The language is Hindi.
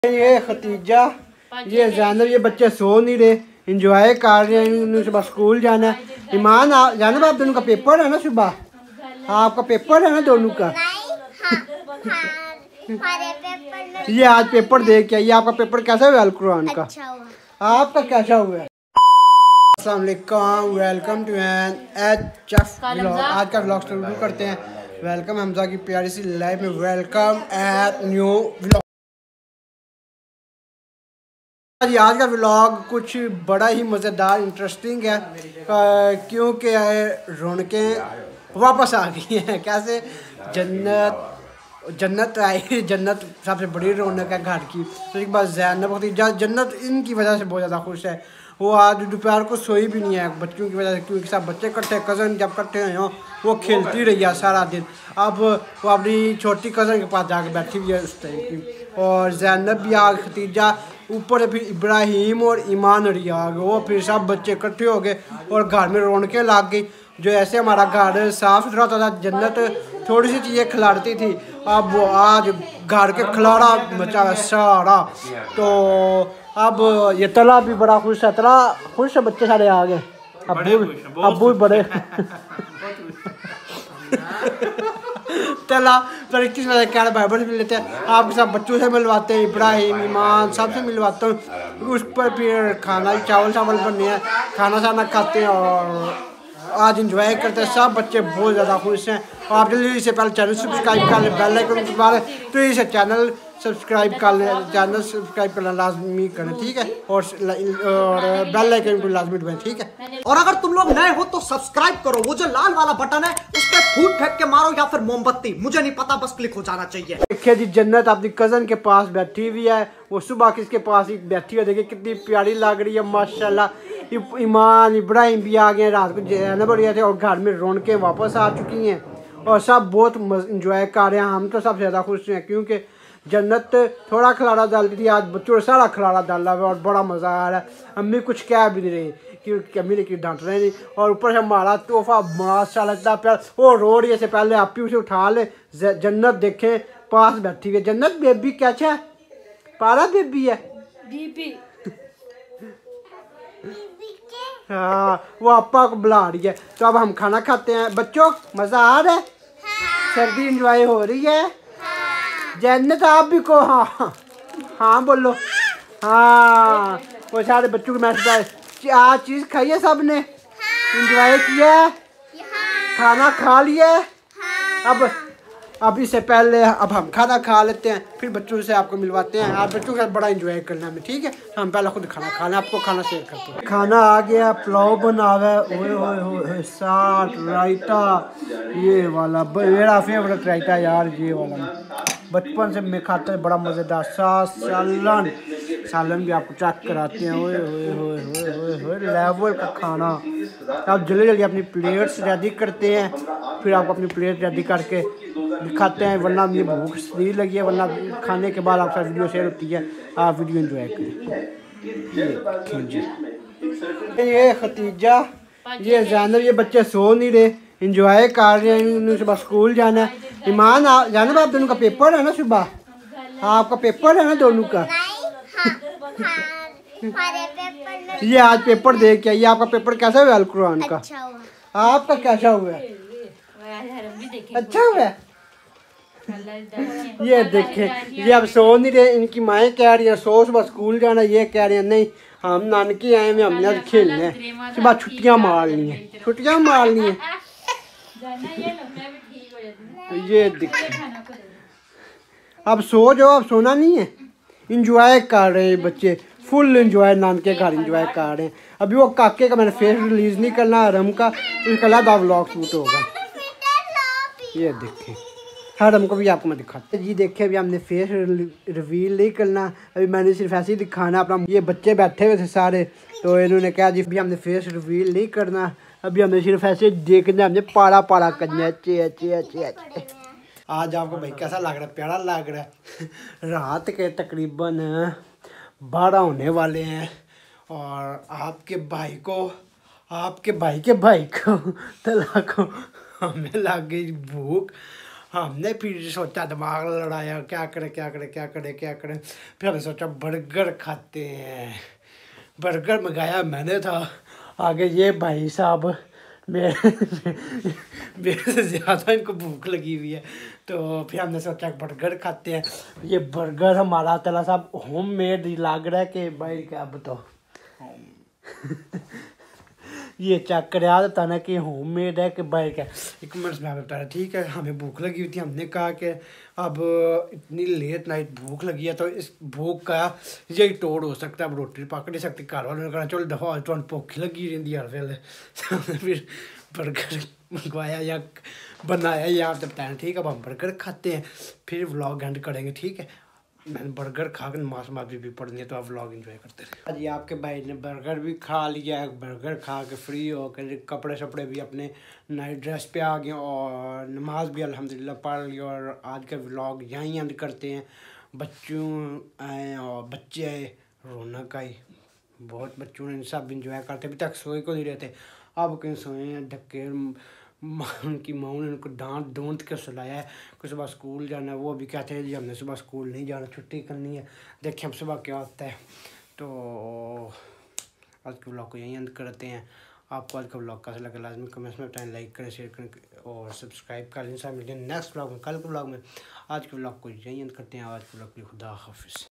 ये खतीजा, ये ज़ैनब, ये बच्चे सो नहीं रहे, इंजॉय कर रहे हैं। सुबह स्कूल जाना है। ईमान ज़ैनब, आप दोनों का पेपर है ना सुबह? हाँ, आपका पेपर है ना दोनों का? ये आज पेपर दे के आइए। आपका पेपर कैसा हुआ अल कुरान का? अच्छा हुआ। आपका कैसा हुआ? अस्सलाम वालेकुम, welcome to N HF vlog. आज का व्लॉग शुरू करते हैं। वेलकम हमजा की प्यारी सी लाइफ में, वेलकम एट न्यू व्लॉग। आज का व्लॉग कुछ बड़ा ही मज़ेदार इंटरेस्टिंग है, क्योंकि रौनकें वापस आ गई हैं। कैसे? जन्नत आई। जन्नत सबसे बड़ी रौनक है घर की। तो एक बार ज़ैनब खतीजा, जन्नत इनकी वजह से बहुत ज़्यादा खुश है। वो आज दोपहर को सोई भी नहीं है बच्चों की वजह से, क्योंकि सब बच्चे इकट्ठे, कज़न जब इकट्ठे हुए हों वो खेलती रही है सारा दिन। अब वो अपनी छोटी कज़न के पास जाकर बैठी हुई है उस टाइम की। और ज़ैनब भी आ गई, खतीजा ऊपर, फिर इब्राहिम और ईमान अड़ी आ गए। वो फिर सब बच्चे इकट्ठे हो गए और घर में रौनकें लग गई। जो ऐसे हमारा घर साफ़ सुथरा होता था, जन्नत थोड़ी सी चीज़ें खिलाड़ती थी, अब वो आज घर के खिलाड़ा मचा है सारा। तो अब ये तला भी बड़ा खुश है। तला खुश है, बच्चे सारे आ गए। अब्बू बड़े तला पर किस वजह क्या बाइबल मिल लेते हैं। आपके साथ बच्चों से मिलवाते हैं, इब्राहिम ईमान सबसे मिलवाता हूँ। उस पर फिर खाना, चावल बने हैं, खाना शाना खाते हैं और आज इंजॉय करते हैं। सब बच्चे बहुत ज़्यादा खुश हैं। और आप जल्दी से पहले चैनल सब्सक्राइब कर लें, बेल आइकन के बारे तो इसे चैनल सब्सक्राइब कर लें, चैनल सब्सक्राइब करना लाजमी करें, ठीक है? और बेल आइकन को लाजमी दबाएं, ठीक है? और अगर तुम लोग नए हो तो सब्सक्राइब करो। वो जो लाल वाला बटन है उस पर फूट फेंक के मारो या फिर मोमबत्ती, मुझे नहीं पता, बस क्लिक हो जाना चाहिए। देखिए जी, जन्नत अपनी कज़न के पास बैठी हुई है। वो सुबह किसके पास ही बैठी है, देखिए कितनी प्यारी लग रही है माशाल्लाह। ईमान इब्राहिम भी आ गए, रात को ज़ैनब बढ़िया थे और घर में रौनकें वापस आ चुकी हैं और सब बहुत इंजॉय कर रहे हैं। हम तो सबसे ज़्यादा खुश हैं, क्योंकि जन्नत थोड़ा खिलाड़ा डालती थी, आज बच्चों ने सारा खिलाड़ा डाला हुआ और बड़ा मज़ा आ रहा है। अम्मी कुछ कह भी नहीं रही, क्योंकि अम्मी ने डांट रहे नहीं। और ऊपर से हमारा तोहफा माशाल्लाह इतना प्यार, वो रो रही है। से पहले आप ही उसे उठा ले। जन्नत देखें पास बैठी हुई है। जन्नत बेबी कैसा है? पारा बेबी है। हाँ, वो आपा को बुला रही है। तो अब हम खाना खाते हैं। बच्चों मज़ा आ रहा है? सर्दी इंजॉय हो रही है? जन्नत आप भी को हाँ हाँ बोलो। हाँ, वो सारे बच्चों को मैसेज आए। आज चीज़ खाई है सब ने? इंजॉय किया? खाना खा लिया? अब इससे पहले अब हम खाना खा लेते हैं, फिर बच्चों से आपको मिलवाते हैं। आप बच्चों के साथ बड़ा इंजॉय करना है, ठीक है? हम पहले खुद खाना खाना, आपको खाना शेयर करते हैं। खाना आ गया, पुलाव बना गया, ओए होए साथ रायता, ये वाला मेरा फेवरेट रायता यार, ये वाला बचपन से मैं खाता है, बड़ा मज़ेदार। सालन भी आपको चेक कराते हैं। ओए होए होए होए होए होए लेवल का खाना। आप जल्दी जल्दी अपनी प्लेट्स रेडी करते हैं, फिर आपको अपनी प्लेट रेडी करके दिखाते हैं, वरना मुझे भूख शरीर लगी है, वरना खाने के बाद आपके साथ वीडियो शेयर होती है। आप वीडियो एंजॉय करें। ये खतीजा, ये ज़ैनब, ये बच्चे सो नहीं रहे, इंजॉय कर रहे हैं। सुबह स्कूल जाना है। ईमान ज़ैनब, आप दोनों का पेपर है ना सुबह? हाँ, आपका पेपर है ना दोनों का? ये आज पेपर दे के आइए। आपका पेपर कैसा हुआ अल कुरान का? अच्छा हुआ। आपका कैसा हुआ? अच्छा हुआ। ये देखे, ये अब सो नहीं रहे। इनकी माएँ कह रही है सो, सुबह स्कूल जाना। ये कह रही है नहीं, हम नानकी आए हैं, हमने खेलना है, सुबह छुट्टियाँ मारनी है, छुट्टियाँ मारनी है। ये देखे, अब सो जाओ, अब सोना नहीं है। इंजॉय कर रहे हैं बच्चे, फुल इंजॉय, नानके घर इंजॉय कर रहे हैं। अभी वो काके का मैंने फेस रिलीज नहीं करना, हरम का, उसका अलग व्लॉग शूट होगा। ये देखें, हरम को भी आपको मैं दिखाता जी। देखे, अभी हमने फेस रिवील नहीं करना, अभी मैंने सिर्फ ऐसे ही दिखाना अपना। ये बच्चे बैठे हुए थे सारे, तो इन्होंने कहा जी अभी हमने फेस रिवील नहीं करना, अभी हमने सिर्फ ऐसे देखना, हमने पारा पारा करना है। चे। आज आपको भाई कैसा लग रहा है? प्यारा लग रहा है। रात के तकरीबन 12 होने वाले हैं और आपके भाई के भाई को तला को हमें लग गई भूख। हमने फिर सोचा, दिमाग लड़ाया क्या करें क्या करें क्या करें क्या करें। फिर हमने सोचा बर्गर खाते हैं। बर्गर मंगाया मैंने था, आगे ये भाई साहब मेरे से ज़्यादा इनको भूख लगी हुई है। तो फिर हमने सोचा बर्गर खाते हैं। ये बर्गर हमारा तला साहब होममेड लग रहा है कि भाई क्या बताओ। ये चेक कर था ना कि होममेड है कि बाहर का। एक मिनट में बता रहा, ठीक है हमें भूख लगी हुई थी, हमने कहा कि अब इतनी लेट नाइट भूख लगी है तो इस भूख का यही तोड़ हो सकता है। अब रोटी पक नहीं सकती, घर वालों ने कहा चलो दफा तुम भुख लगी रही हर वेले। फिर बर्गर मंगवाया या बनाया या आप बताएं, ठीक है अब हम बर्गर खाते हैं फिर व्लॉग एंड करेंगे, ठीक है। मैंने बर्गर खा कर नमाज भी पढ़नी है तो आप व्लॉग एंजॉय करते रहे। आज आपके भाई ने बर्गर भी खा लिया है, बर्गर खा के फ्री हो कर कपड़े शपड़े भी अपने नाइट ड्रेस पे आ गए और नमाज भी अल्हम्दुलिल्लाह पढ़ ली। और आज का व्लॉग यहीं एंड करते हैं। बच्चों आए और बच्चे आए, रौनक आई बहुत, बच्चों ने सब इंजॉय करते। अभी तक सोए को नहीं रहते, अब कहीं सोए हैं ढक्के। उनकी माँ ने उनको डांट कर सुलाया है कि सुबह स्कूल जाना है। वो अभी कहते हैं जी हमने सुबह स्कूल नहीं जाना, छुट्टी करनी है, देखें अब सुबह क्या होता है। तो आज के ब्लॉग को यहीं अंत करते हैं। आपको आज का ब्लॉग कैसा लगा लाजमी कमेंट्स में बताएं, लाइक करें, शेयर करें और सब्सक्राइब कर लें। मिलते हैं नेक्स्ट ब्लॉग में, कल के ब्लॉग में। आज के ब्लॉग को यहीं अंत करते हैं। आज के ब्लॉग के लिए खुदा हाफिज़।